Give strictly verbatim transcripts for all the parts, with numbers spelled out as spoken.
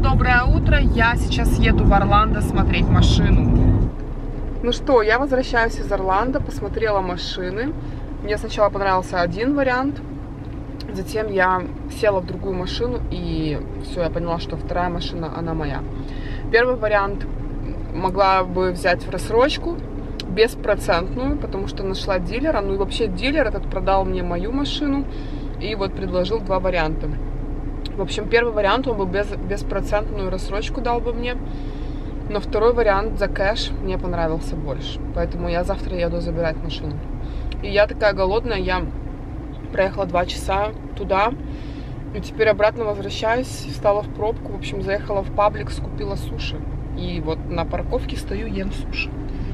доброе утро! Я сейчас еду в Орландо смотреть машину. Ну что, я возвращаюсь из Орландо, посмотрела машины. Мне сначала понравился один вариант, затем я села в другую машину, и все, я поняла, что вторая машина, она моя. Первый вариант могла бы взять в рассрочку, беспроцентную, потому что нашла дилера. Ну и вообще дилер этот продал мне мою машину и вот предложил два варианта. В общем, первый вариант, он бы без, беспроцентную рассрочку дал бы мне, но второй вариант за кэш мне понравился больше. Поэтому я завтра еду забирать машину. И я такая голодная, я проехала два часа туда, и теперь обратно возвращаюсь, встала в пробку, в общем, заехала в Publix, купила суши. И вот на парковке стою, ем суши.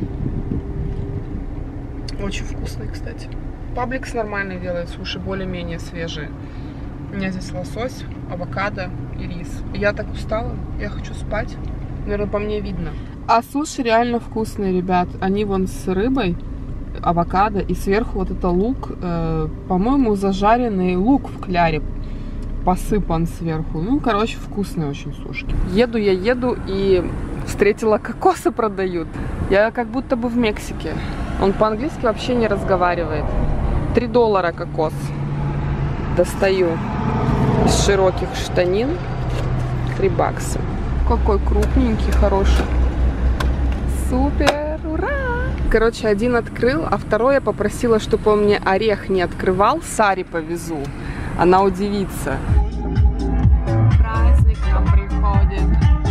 Очень вкусные, кстати. Publix нормально делает суши, более-менее свежие. У меня здесь лосось, авокадо и рис. Я так устала, я хочу спать. Наверное, по мне видно. А суши реально вкусные, ребят. Они вон с рыбой, авокадо, и сверху вот это лук. Э, по-моему, зажаренный лук в кляре посыпан сверху. Ну, короче, вкусные очень сушки. Еду я, еду и встретила, кокосы продают. Я как будто бы в Мексике. Он по-английски вообще не разговаривает. три доллара кокос. Достаю из широких штанин. три бакса. Какой крупненький, хороший. Супер, ура! Короче, один открыл, а второй я попросила, чтобы он мне орех не открывал. Саре повезу. Она удивится. Праздник нам приходит.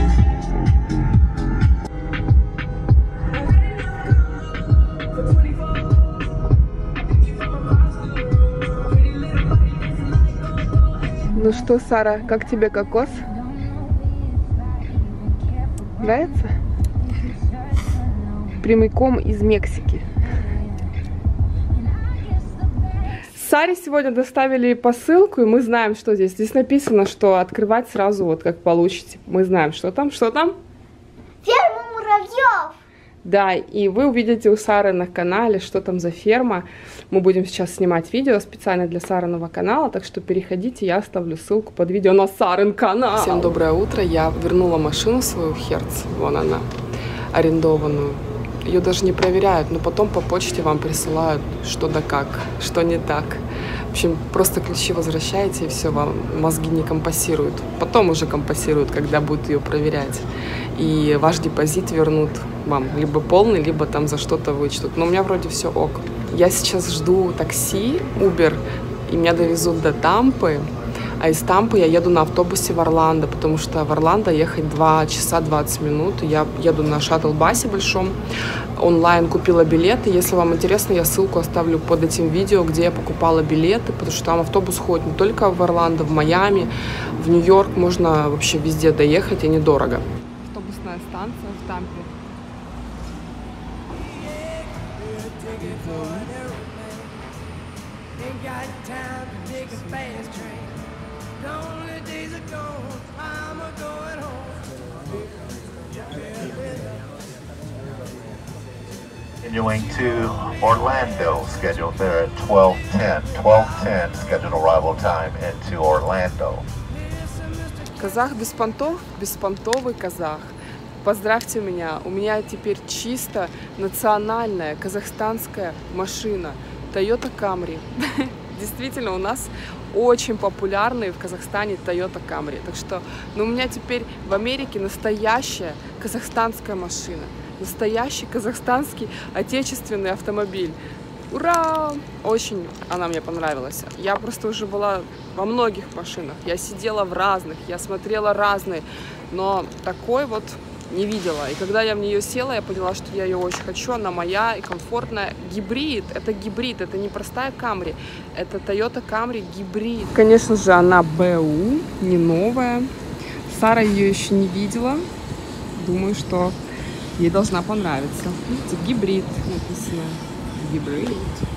Ну что, Сара, как тебе кокос? Нравится? Прямиком из Мексики. Саре сегодня доставили посылку, и мы знаем, что здесь. Здесь написано, что открывать сразу вот как получите. Мы знаем, что там. Что там? Ферма муравьев. Да, и вы увидите у Сары на канале, что там за ферма. Мы будем сейчас снимать видео специально для Сариного канала, так что переходите, я оставлю ссылку под видео на Сарин канал. Всем доброе утро, я вернула машину свою в Херц, вон она, арендованную. Ее даже не проверяют, но потом по почте вам присылают что да как, что не так. В общем, просто ключи возвращаете, и все, вам мозги не компасируют. Потом уже компасируют, когда будут ее проверять. И ваш депозит вернут вам либо полный, либо там за что-то вычтут. Но у меня вроде все ок. Я сейчас жду такси, Uber, и меня довезут до Тампы. А из Тампы я еду на автобусе в Орландо, потому что в Орландо ехать два часа двадцать минут. Я еду на шаттл-басе большом. Онлайн купила билеты. Если вам интересно, я ссылку оставлю под этим видео, где я покупала билеты, потому что там автобус ходит не только в Орландо, в Майами, в Нью-Йорк. Можно вообще везде доехать, и недорого. Автобусная станция в Тампе. Continuing to Orlando, scheduled there at twelve ten. twelve ten scheduled arrival time into Orlando. Казах без понтов, беспонтовый казах. Поздравьте меня, у меня теперь чисто национальная казахстанская машина Toyota Camry. Действительно, у нас очень популярные в Казахстане Toyota Camry. Так что, ну, у меня теперь в Америке настоящая казахстанская машина. Настоящий казахстанский отечественный автомобиль. Ура! Очень она мне понравилась. Я просто уже была во многих машинах. Я сидела в разных, я смотрела разные. Но такой вот не видела. И когда я в нее села, я поняла, что я ее очень хочу. Она моя и комфортная. Гибрид. Это гибрид. Это не простая Camry. Это Toyota Camry гибрид. Конечно же, она БУ, не новая. Сара ее еще не видела. Думаю, что ей должна понравиться. Видите, гибрид написано. Гибрид.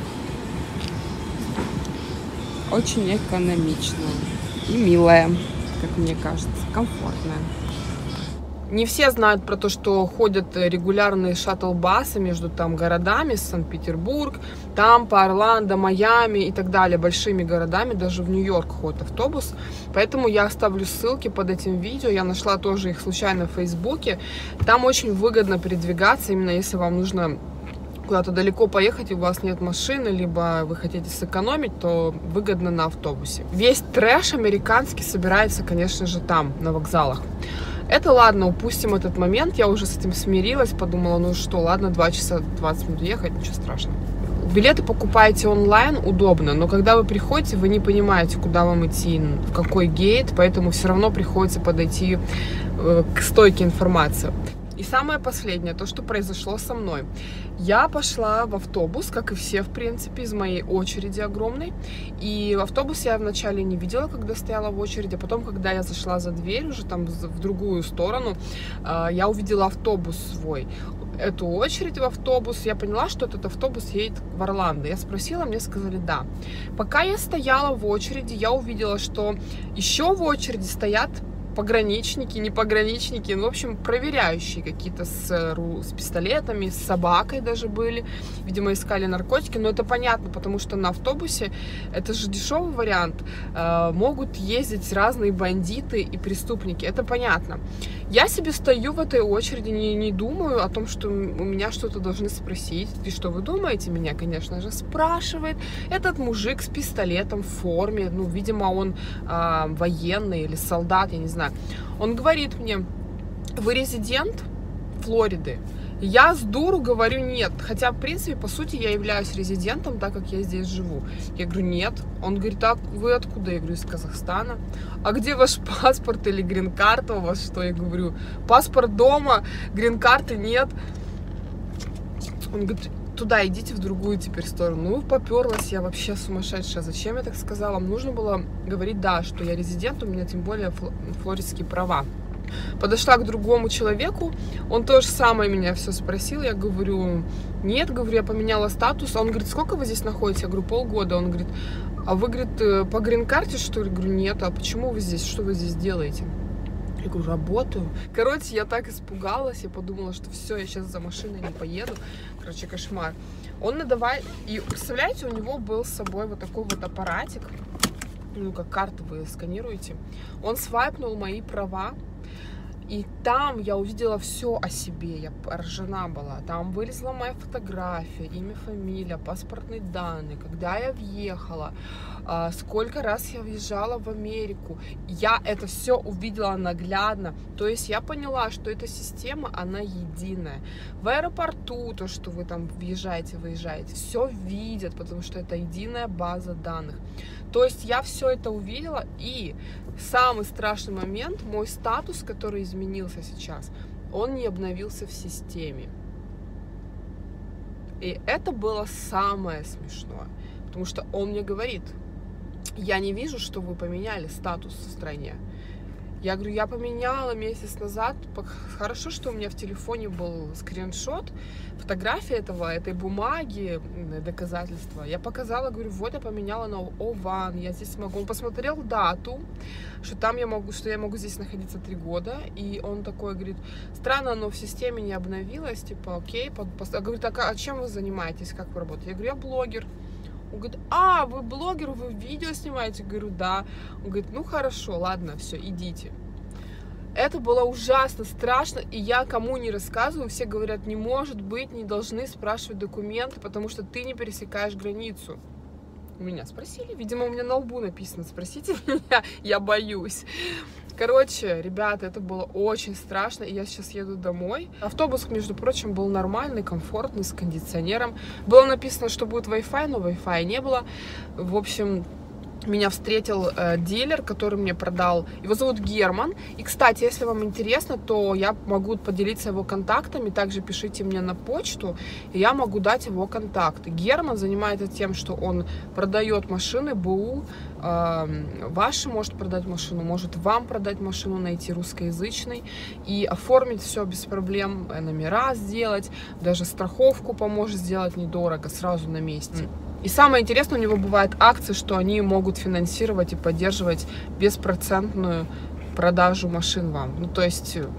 Очень экономичная и милая, как мне кажется, комфортная. Не все знают про то, что ходят регулярные шаттл-басы между там городами, Санкт-Петербург, Тампа, Орландо, Майами и так далее, большими городами, даже в Нью-Йорк ходит автобус. Поэтому я оставлю ссылки под этим видео, я нашла тоже их случайно в Фейсбуке. Там очень выгодно передвигаться, именно если вам нужно куда-то далеко поехать, и у вас нет машины, либо вы хотите сэкономить, то выгодно на автобусе. Весь трэш американский собирается, конечно же, там, на вокзалах. Это ладно, упустим этот момент, я уже с этим смирилась, подумала, ну что, ладно, два часа двадцать минут ехать, ничего страшного. Билеты покупаете онлайн, удобно, но когда вы приходите, вы не понимаете, куда вам идти, в какой гейт, поэтому все равно приходится подойти к стойке информации. И самое последнее, то, что произошло со мной. Я пошла в автобус, как и все, в принципе, из моей очереди огромной. И автобус я вначале не видела, когда стояла в очереди. А потом, когда я зашла за дверь, уже там в другую сторону, я увидела автобус свой. Эту очередь в автобус, я поняла, что этот автобус едет в Орландо. Я спросила, мне сказали да. Пока я стояла в очереди, я увидела, что еще в очереди стоят пограничники, не пограничники, ну, в общем, проверяющие какие-то с, с пистолетами, с собакой даже были. Видимо, искали наркотики, но это понятно, потому что на автобусе, это же дешевый вариант, э, могут ездить разные бандиты и преступники, это понятно. Я себе стою в этой очереди, не, не думаю о том, что у меня что-то должны спросить. И что вы думаете? Меня, конечно же, спрашивает этот мужик с пистолетом в форме, ну, видимо, он э, военный или солдат, я не знаю. Он говорит мне: вы резидент Флориды? Я с дуру говорю нет, хотя, в принципе, по сути, я являюсь резидентом, так как я здесь живу. Я говорю нет. Он говорит: так, вы откуда? Я говорю: из Казахстана. А где ваш паспорт или грин-карта у вас? Что? Я говорю: паспорт дома, грин-карты нет. Он говорит: туда идите, в другую теперь сторону. Ну, поперлась я вообще сумасшедшая. Зачем я так сказала? Нужно было говорить да, что я резидент, у меня тем более флоридские права. Подошла к другому человеку, он тоже самое меня все спросил. Я говорю: нет, говорю, я поменяла статус. А он говорит: сколько вы здесь находитесь? Я говорю: полгода. Он говорит: а вы, говорит, по грин-карте, что ли? Я говорю: нет. А почему вы здесь? Что вы здесь делаете? Я говорю: работаю. Короче, я так испугалась, я подумала, что все, я сейчас за машиной не поеду. Короче, кошмар. Он надавай... И представляете, у него был с собой вот такой вот аппаратик, ну, как карту вы сканируете. Он свайпнул мои права. И там я увидела все о себе, я поражена была. Там вылезла моя фотография, имя, фамилия, паспортные данные, когда я въехала, сколько раз я въезжала в Америку. Я это все увидела наглядно. То есть я поняла, что эта система, она единая. В аэропорту, то, что вы там въезжаете, выезжаете, все видят, потому что это единая база данных. То есть я все это увидела, и самый страшный момент, мой статус, который изменился сейчас, он не обновился в системе. И это было самое смешное, потому что он мне говорит: я не вижу, что вы поменяли статус в стране. Я говорю: я поменяла месяц назад. Хорошо, что у меня в телефоне был скриншот, фотография этого, этой бумаги, доказательства. Я показала, говорю: вот я поменяла на О один, я здесь могу. Он посмотрел дату, что там я могу, что я могу здесь находиться три года. И он такой говорит: странно, оно в системе не обновилось, типа, окей. Я говорю: так, а чем вы занимаетесь, как вы работаете? Я говорю: я блогер. Он говорит: а, вы блогер, вы видео снимаете? Я говорю: да. Он говорит: ну хорошо, ладно, все, идите. Это было ужасно страшно, и я кому не рассказываю, все говорят: не может быть, не должны спрашивать документы, потому что ты не пересекаешь границу. Меня спросили, видимо, у меня на лбу написано: спросите меня, я боюсь. Короче, ребята, это было очень страшно, и я сейчас еду домой. Автобус, между прочим, был нормальный, комфортный, с кондиционером. Было написано, что будет Wi-Fi, но Wi-Fi не было. В общем, меня встретил э, дилер, который мне продал. Его зовут Герман. И, кстати, если вам интересно, то я могу поделиться его контактами. Также пишите мне на почту, и я могу дать его контакты. Герман занимается тем, что он продает машины БУ. Э, ваши может продать машину, может вам продать машину, найти русскоязычный и оформить все без проблем, номера сделать, даже страховку поможет сделать недорого, сразу на месте. И самое интересное, у него бывают акции, что они могут финансировать и поддерживать беспроцентную продажу машин вам. Ну, то есть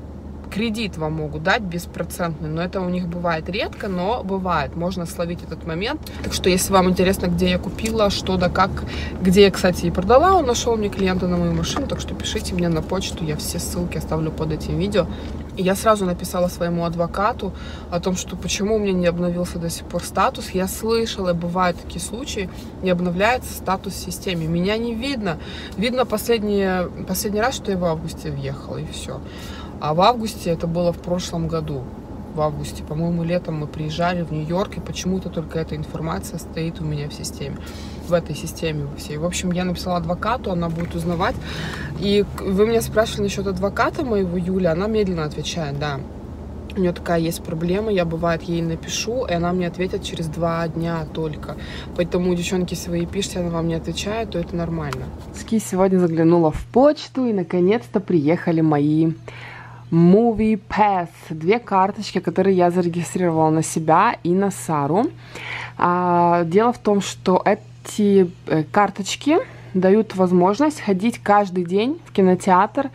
кредит вам могут дать беспроцентный, но это у них бывает редко, но бывает, можно словить этот момент. Так что, если вам интересно, где я купила, что да как, где я, кстати, и продала, он нашел мне клиента на мою машину, так что пишите мне на почту, я все ссылки оставлю под этим видео. И я сразу написала своему адвокату о том, что почему у меня не обновился до сих пор статус. Я слышала, бывают такие случаи, не обновляется статус в системе. Меня не видно. Видно последний, последний раз, что я в августе въехала, и все. А в августе, это было в прошлом году, в августе, по-моему, летом мы приезжали в Нью-Йорк, и почему-то только эта информация стоит у меня в системе, в этой системе всей. В общем, я написала адвокату, она будет узнавать. И вы меня спрашивали насчет адвоката моего, Юли, она медленно отвечает, да. У нее такая есть проблема, я, бывает, ей напишу, и она мне ответит через два дня только. Поэтому, девчонки, если вы ей пишете, она вам не отвечает, то это нормально. Сегодня заглянула в почту, и наконец-то приехали мои Movie Pass. Две карточки, которые я зарегистрировала на себя и на Сару. А, дело в том, что эти карточки дают возможность ходить каждый день в кинотеатр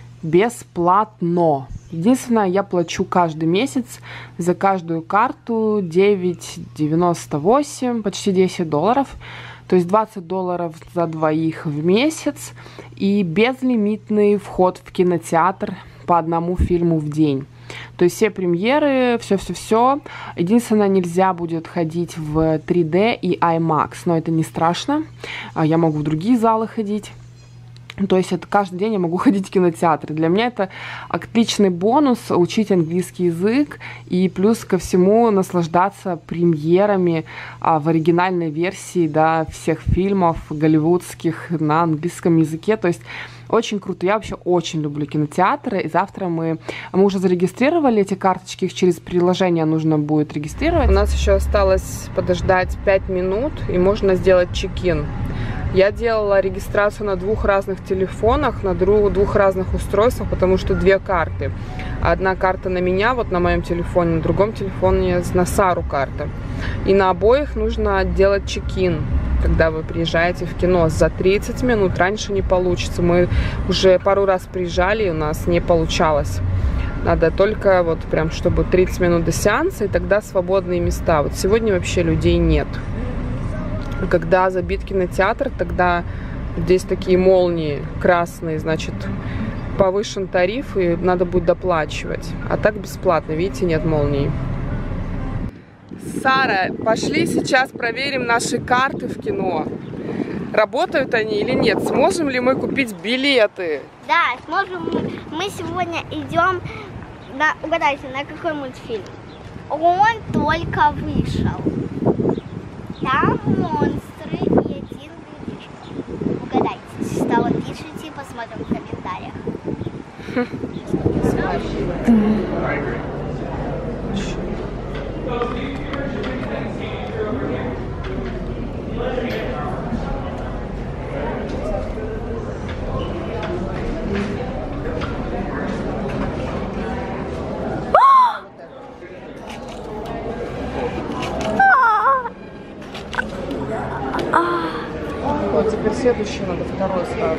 бесплатно. Единственное, я плачу каждый месяц за каждую карту девять девяносто восемь, почти десять долларов. То есть двадцать долларов за двоих в месяц и безлимитный вход в кинотеатр по одному фильму в день. То есть все премьеры, все-все-все. Единственное, нельзя будет ходить в три дэ и IMAX, но это не страшно. Я могу в другие залы ходить. То есть это каждый день я могу ходить в кинотеатры. Для меня это отличный бонус учить английский язык и плюс ко всему наслаждаться премьерами а, в оригинальной версии, да, всех фильмов голливудских на английском языке. То есть очень круто. Я вообще очень люблю кинотеатры. И завтра мы, мы уже зарегистрировали эти карточки, их через приложение нужно будет регистрировать. У нас еще осталось подождать пять минут и можно сделать чек-ин. Я делала регистрацию на двух разных телефонах, на двух разных устройствах, потому что две карты. Одна карта на меня, вот на моем телефоне, на другом телефоне на Сару карта. И на обоих нужно делать чек-ин, когда вы приезжаете в кино. За тридцать минут раньше не получится. Мы уже пару раз приезжали, и у нас не получалось. Надо только вот прям, чтобы тридцать минут до сеанса, и тогда свободные места. Вот сегодня вообще людей нет. Когда забит кинотеатр, тогда здесь такие молнии красные, значит, повышен тариф, и надо будет доплачивать. А так бесплатно, видите, нет молний. Сара, пошли сейчас проверим наши карты в кино. Работают они или нет? Сможем ли мы купить билеты? Да, сможем. Мы сегодня идем на, угадайте, на какой мультфильм? Он только вышел. Там монстры и один медведь. Угадайте, что вы пишите, посмотрим в комментариях. Вот теперь следующий надо второй ставить.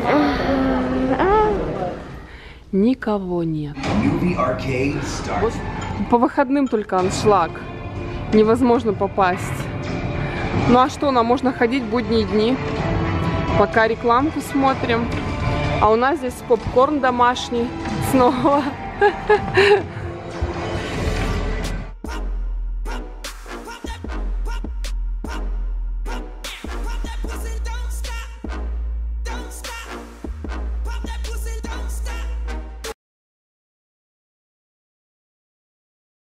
Никого нет. Вот по выходным только аншлаг. Невозможно попасть. Ну а что, нам можно ходить в будние дни. Пока рекламку смотрим. А у нас здесь попкорн домашний снова.